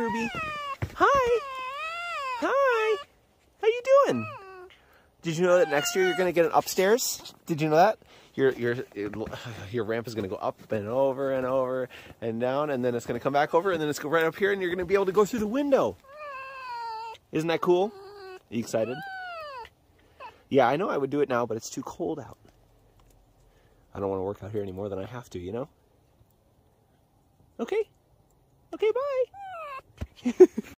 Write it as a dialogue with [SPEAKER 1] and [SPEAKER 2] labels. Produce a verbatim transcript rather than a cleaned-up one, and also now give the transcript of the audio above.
[SPEAKER 1] Ruby. Hi. Hi. How you doing? Did you know that next year you're going to get an upstairs? Did you know that? Your, your, your ramp is going to go up and over and over and down, and then it's going to come back over, and then it's going to go right up here, and you're going to be able to go through the window. Isn't that cool? Are you excited? Yeah, I know I would do it now, but it's too cold out. I don't want to work out here any more than I have to, you know? Okay. Okay, bye.